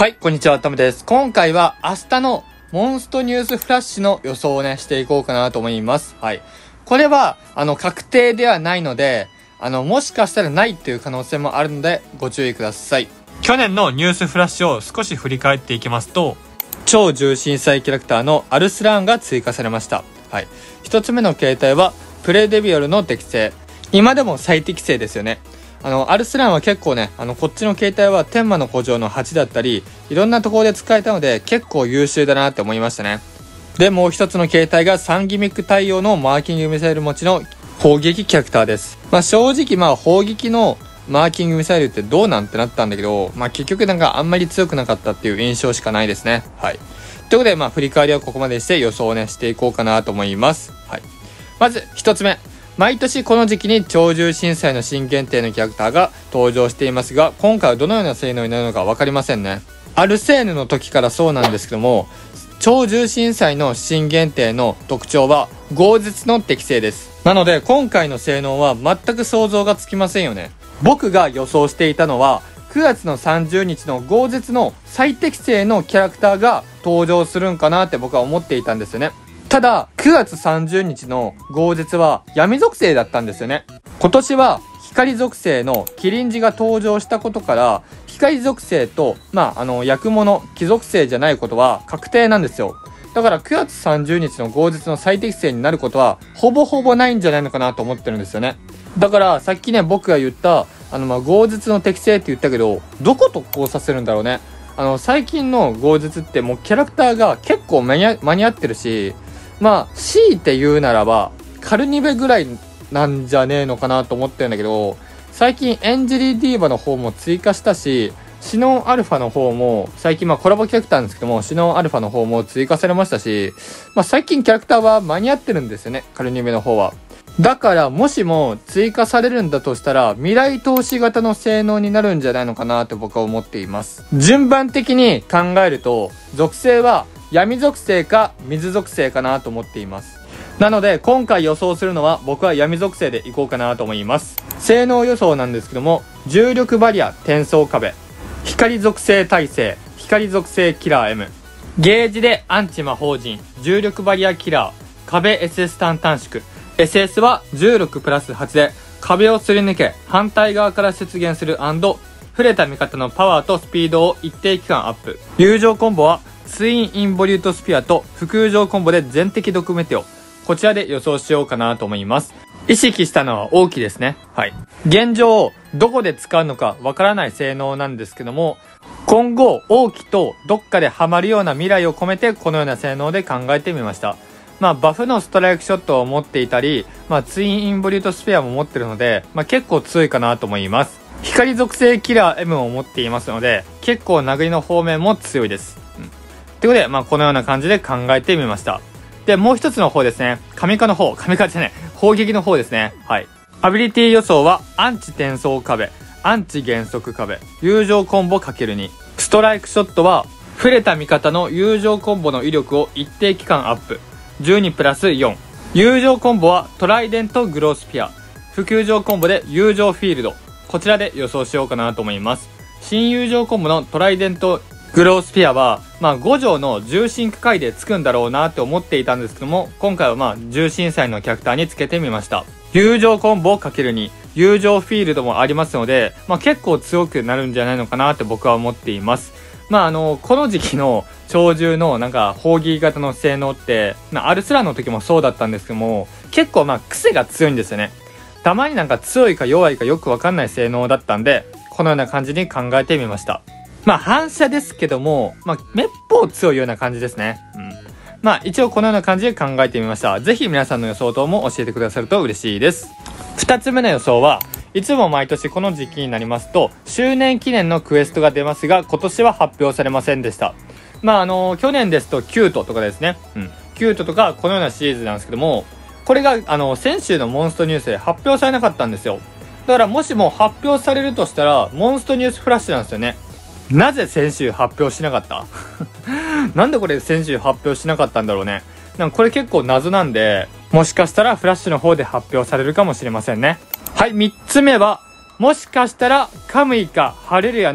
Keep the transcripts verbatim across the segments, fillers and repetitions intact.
はい、こんにちは、タムです。今回は明日のモンストニュースフラッシュの予想をね、していこうかなと思います。はい。これは、あの、確定ではないので、あの、もしかしたらないっていう可能性もあるので、ご注意ください。去年のニュースフラッシュを少し振り返っていきますと、超重心祭キャラクターのアルスラーンが追加されました。はい。一つ目の形態は、プレデビオルの適性。今でも最適性ですよね。あの、アルスランは結構ね、あの、こっちの形態は天魔の古城のはちだったり、いろんなところで使えたので、結構優秀だなって思いましたね。で、もう一つの形態がさんギミック対応のマーキングミサイル持ちの砲撃キャラクターです。まあ正直まあ砲撃のマーキングミサイルってどうなんてなったんだけど、まあ結局なんかあんまり強くなかったっていう印象しかないですね。はい。ということで、まあ振り返りはここまでして予想をね、していこうかなと思います。はい。まず一つ目。毎年この時期に超重心祭の新限定のキャラクターが登場していますが、今回はどのような性能になるのか分かりませんね。アルセーヌの時からそうなんですけども、超重心祭の新限定の特徴は豪絶の適性です。なので今回の性能は全く想像がつきませんよね。僕が予想していたのはくがつのさんじゅうにちの豪絶の最適性のキャラクターが登場するんかなって僕は思っていたんですよね。ただ、くがつさんじゅうにちの豪絶は闇属性だったんですよね。今年は光属性のキリンジが登場したことから、光属性と、まあ、あの、役物、貴属性じゃないことは確定なんですよ。だからくがつさんじゅうにちの豪絶の最適性になることは、ほぼほぼないんじゃないのかなと思ってるんですよね。だから、さっきね、僕が言った、あの、まあ、豪絶の適性って言ったけど、どこ特攻させるんだろうね。あの、最近の豪絶ってもうキャラクターが結構間に合、間に合ってるし、まあ、強いて言うならば、カルニベぐらいなんじゃねえのかなと思ってるんだけど、最近エンジェリーディーバの方も追加したし、シノンアルファの方も、最近まあコラボキャラクターなんですけども、シノンアルファの方も追加されましたし、まあ最近キャラクターは間に合ってるんですよね、カルニベの方は。だからもしも追加されるんだとしたら、未来投資型の性能になるんじゃないのかなと僕は思っています。順番的に考えると、属性は、闇属性か水属性かなと思っています。なので今回予想するのは僕は闇属性でいこうかなと思います。性能予想なんですけども、重力バリア転送壁、光属性耐性、光属性キラー M、ゲージでアンチ魔法陣、重力バリアキラー、壁 エスエス ターン短縮、 エスエス はじゅうろくプラスはちで壁をすり抜け反対側から出現する&触れた味方のパワーとスピードを一定期間アップ。友情コンボはツインインボリュートスピアと副友情コンボで全敵毒メテオ。こちらで予想しようかなと思います。意識したのは王騎ですね。はい。現状、どこで使うのかわからない性能なんですけども、今後、王騎とどっかでハマるような未来を込めてこのような性能で考えてみました。まあ、バフのストライクショットを持っていたり、まあ、ツインインボリュートスピアも持ってるので、まあ、結構強いかなと思います。光属性キラー M を持っていますので、結構殴りの方面も強いです。うんということで、まあ、このような感じで考えてみました。で、もう一つの方ですね。神化の方。神化じゃない。砲撃の方ですね。はい。アビリティ予想は、アンチ転送壁、アンチ減速壁、友情コンボ かけるに。ストライクショットは、触れた味方の友情コンボの威力を一定期間アップ。じゅうにプラスよん。友情コンボは、トライデントグロースピア。副友情コンボで友情フィールド。こちらで予想しようかなと思います。新友情コンボのトライデントグロースピアは、まあ、ご条の重心区界でつくんだろうなって思っていたんですけども、今回はまあ、重心祭のキャラクターにつけてみました。友情コンボ かけるに、友情フィールドもありますので、まあ、結構強くなるんじゃないのかなって僕は思っています。まあ、あの、この時期の超重のなんか、砲撃型の性能って、まあ、アルスラの時もそうだったんですけども、結構まあ、癖が強いんですよね。たまになんか強いか弱いかよくわかんない性能だったんで、このような感じに考えてみました。まあ反射ですけども、まあめっぽう強いような感じですね。うん。まあ一応このような感じで考えてみました。ぜひ皆さんの予想等も教えてくださると嬉しいです。二つ目の予想は、いつも毎年この時期になりますと、周年記念のクエストが出ますが、今年は発表されませんでした。まああの、去年ですとキュートとかですね。うん。キュートとかこのようなシリーズなんですけども、これがあの、先週のモンストニュースで発表されなかったんですよ。だからもしも発表されるとしたら、モンストニュースフラッシュなんですよね。なぜ先週発表しなかったなんでこれ先週発表しなかったんだろうね。なんかこれ結構謎なんで、もしかしたらフラッシュの方で発表されるかもしれませんね。はい、みっつめは、もしかしたらカムイかハレルヤの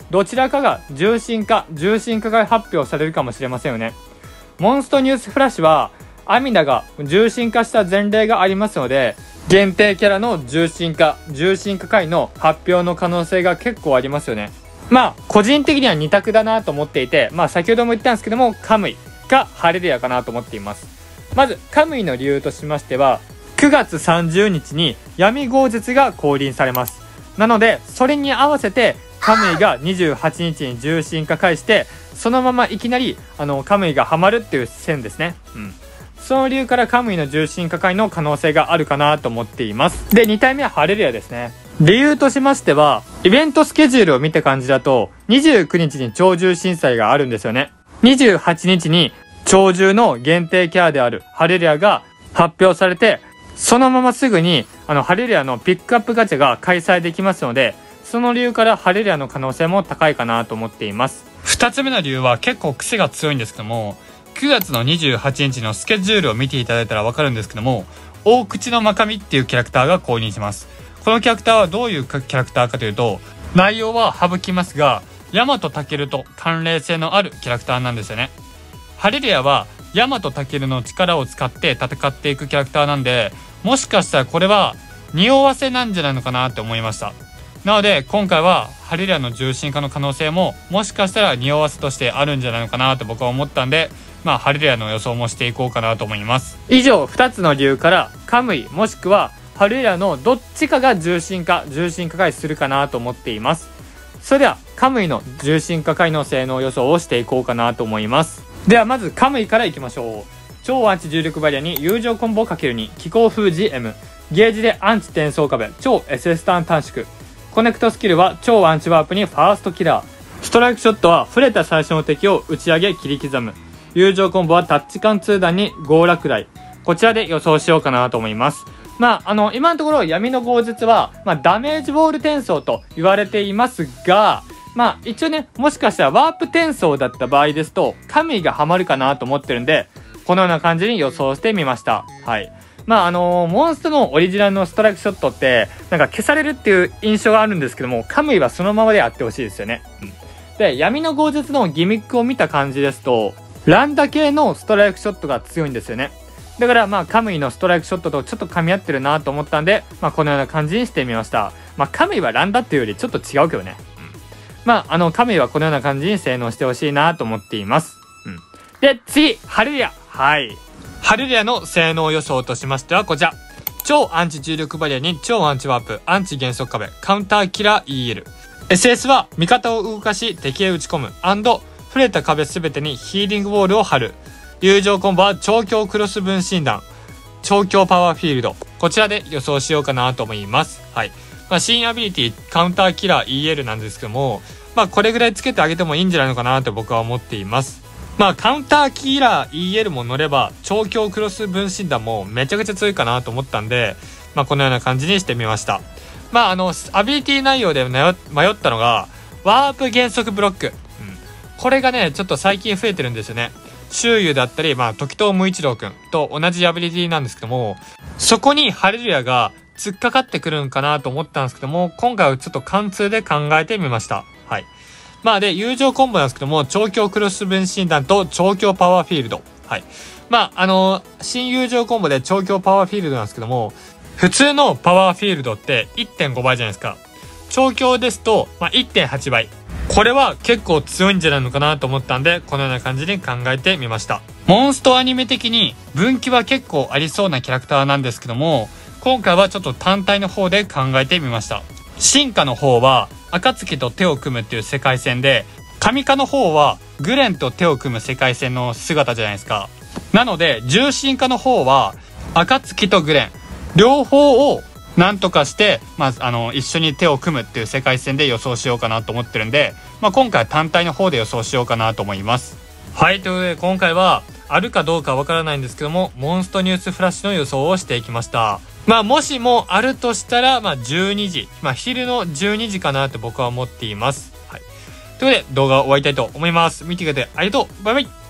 どちらかが重心か重心化が発表されるかもしれませんよね。モンストニュースフラッシュはアミダが重心化した前例がありますので、限定キャラの重心化重心化回の発表の可能性が結構ありますよね。まあ個人的にはに択だなと思っていて、まあ先ほども言ったんですけども、カムイかハレルヤかなと思っています。まずカムイの理由としましては、くがつさんじゅうにちに闇豪術が降臨されます。なのでそれに合わせてカムイがにじゅうはちにちに重心化回して、そのままいきなりあのカムイがハマるっていう線ですね。うんその理由からカムイの重心化回の可能性があるかなと思っています。で、に体目はハレルヤですね。理由としましては、イベントスケジュールを見た感じだと、にじゅうくにちに超獣震災があるんですよね。にじゅうはちにちに超獣の限定キャラであるハレルヤが発表されて、そのまますぐにあのハレルヤのピックアップガチャが開催できますので、その理由からハレルヤの可能性も高いかなと思っています。ふたつめの理由は結構癖が強いんですけども、くがつのにじゅうはちにちのスケジュールを見ていただいたらわかるんですけども、大口のまかみっていうキャラクターが公認します。このキャラクターはどういうキャラクターかというと、内容は省きますが、ヤマトタケルと関連性のあるキャラクターなんですよね。ハレルヤはヤマトタケルの力を使って戦っていくキャラクターなんで、もしかしたらこれは匂わせなんじゃないのかなって思いました。なので今回はハレルヤの重心化の可能性ももしかしたら匂わせとしてあるんじゃないのかなと僕は思ったんで、まあハレルヤの予想もしていこうかなと思います。以上ふたつの理由からカムイもしくはハレルヤのどっちかが重心化重心化回するかなと思っています。それではカムイの重心化回の性能予想をしていこうかなと思います。ではまずカムイからいきましょう。超アンチ重力バリアに友情コンボ かけるに 気候封じ M ゲージでアンチ転送壁超 エスエス ターン短縮、コネクトスキルは超アンチワープにファーストキラー、ストライクショットは触れた最初の敵を打ち上げ切り刻む、友情コンボはタッチ貫通弾に豪落雷。こちらで予想しようかなと思います。まああの今のところ闇の豪術は、まあ、ダメージボール転送と言われていますが、まあ一応ね、もしかしたらワープ転送だった場合ですとカムイがハマるかなと思ってるんで、このような感じに予想してみました。はい。まああのー、モンストのオリジナルのストライクショットってなんか消されるっていう印象があるんですけども、カムイはそのままであってほしいですよね。うん、で闇の豪術のギミックを見た感じですとランダ系のストライクショットが強いんですよね。だからまあカムイのストライクショットとちょっと噛み合ってるなと思ったんで、まあこのような感じにしてみました。まあカムイはランダっていうよりちょっと違うけどね。うん、まああのカムイはこのような感じに性能してほしいなと思っています。うん、で次ハレルヤ。はい。ハレルヤの性能予想としましてはこちら。超アンチ重力バリアに超アンチワープ、アンチ減速壁、カウンターキラー イーエル。エスエス は味方を動かし敵へ打ち込む&触れた壁すべてにヒーリングウォールを貼る。友情コンボは超強クロス分身弾、超強パワーフィールド。こちらで予想しようかなと思います。はい。まあ、新アビリティカウンターキラー イーエル なんですけども、まあこれぐらいつけてあげてもいいんじゃないのかなと僕は思っています。まあカウンターキラー イーエル も乗れば超強クロス分身弾もめちゃくちゃ強いかなと思ったんで、まあこのような感じにしてみました。まああのアビリティ内容で迷ったのがワープ減速ブロック、うん、これがねちょっと最近増えてるんですよね。周遊だったり、まあ時藤無一郎くんと同じアビリティなんですけども、そこにハレルヤが突っかかってくるんかなと思ったんですけども、今回はちょっと貫通で考えてみました。はい。まあで、友情コンボなんですけども、超強クロス分身弾と超強パワーフィールド。はい。まあ、あのー、新友情コンボで超強パワーフィールドなんですけども、普通のパワーフィールドって いってんご 倍じゃないですか。超強ですと、まあ、いってんはち 倍。これは結構強いんじゃないのかなと思ったんで、このような感じに考えてみました。モンストアニメ的に分岐は結構ありそうなキャラクターなんですけども、今回はちょっと単体の方で考えてみました。進化の方は、暁と手を組むっていう世界線で、神化の方はグレンと手を組む世界線の姿じゃないですか。なので重心化の方は暁とグレン両方をなんとかして、まあ、あの一緒に手を組むっていう世界線で予想しようかなと思ってるんで、まあ、今回は単体の方で予想しようかなと思います。はい、ということで今回はあるかどうかわからないんですけども、モンストニュースフラッシュの予想をしていきました。まあもしもあるとしたら、まあじゅうにじ、まあ昼のじゅうにじかなと僕は思っています。はい。ということで動画を終わりたいと思います。見てくれてありがとう。バイバイ。